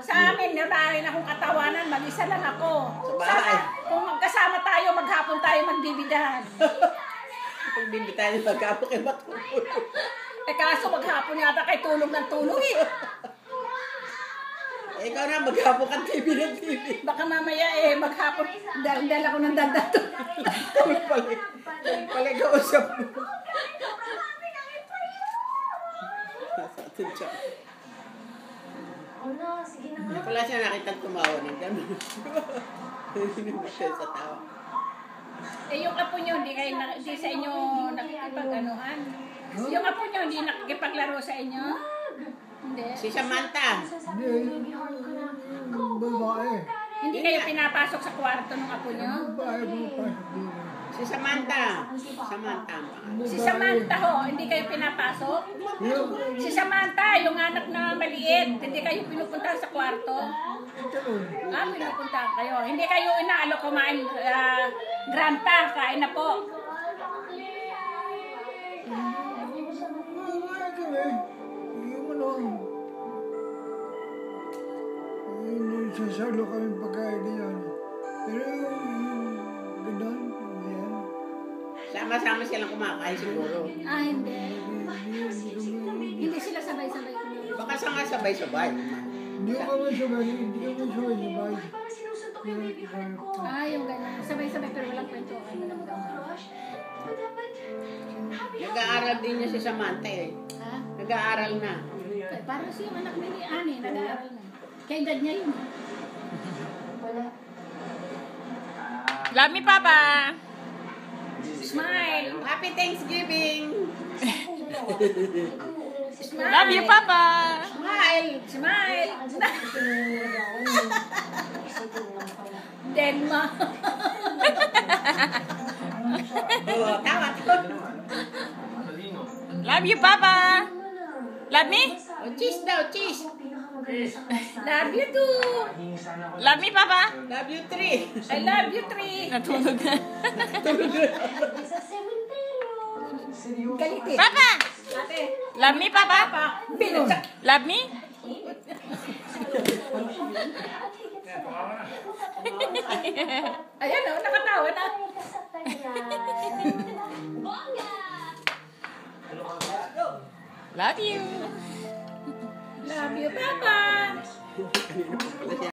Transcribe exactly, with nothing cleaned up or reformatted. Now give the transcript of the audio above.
Sa amin, wala rin akong katawanan, mag-isa lang ako. Sa bahay. Sana, kung magkasama tayo, maghapon tayo magbibidahan. Kung bibitayin magkapok kayo matulog. Eh kaso maghapon yata kay tulog ng tulog eh. Eh, ikaw na, maghapok ang T V ng T V. Baka mamaya eh, maghapon, dal-dal ako ng dal-dal. Kami pala, kami pala kausap mo. Nasa atin siya. Hindi pala siya nakitang tumawa ng gano'n. Hindi siya sa tawa. Eh yung apo nyo, hindi, kayo, na- hindi sa inyo nakikipag-anuhan? Yung apo nyo, hindi nakikipaglaro sa inyo? Hindi. Si Samantha. Hindi, yung babae. Hindi kayo pinapasok sa kwarto ng apo nyo? Babae pumapasok dito. Si Samantha. Samantha ang pangalan. Si Samantha ho, hindi kayo pinapasok? Yung, Si Samantha, yung anak na maliit, hindi kayo pinupunta sa kwarto? ito nun. Ah, pinupunta kayo. Hindi kayo inaalo kumain, uh, grandpa, kain na po. Mga kami, yung ano, yung sasalo kami pagkain niyan. Pero yung, yung ganun, yan. Sama-sama silang kumakain siguro. Ah, hindi. Hindi sila sabay-sabay kumain. Baka sa nga sabay-sabay. Hindi kami sabay, hindi kami sabay sabay. Ah, yung ganyan. Sabay-sabay pero walang kwento. Ano lang daw. Nag-aaral din niya si Samantha eh. Ha? Nag-aaral na. Eh, parang si yung anak ni Ani, nag-aaral na. Kaya edad niya yun. Love me, Papa. Smile! Happy Thanksgiving! Smile! Love you, Papa. Smile! Smile! Denma! Oh, tawa, tawa. Love you, Papa. Love me? Oh, cheese daw, cheese. Love you too! Love me, Papa. Love you three. I love you three! Natulog na. Galit eh. Papa. Ate, Love me, Papa. pinagsak. Love me? Ayan o, nakatawa na. Love you. Love you, Papa! Kanina pa pala siya.